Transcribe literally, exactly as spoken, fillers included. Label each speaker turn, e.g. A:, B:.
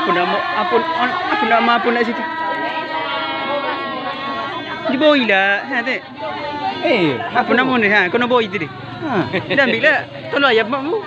A: Apa nama apa apa nama apa nak situ? Di bawah lah, ha tu.
B: Eh,
A: Apa nama ni? Ha, kau nak bawa itu dia. Ha, dah ambil lah. Tolong ayam makmu.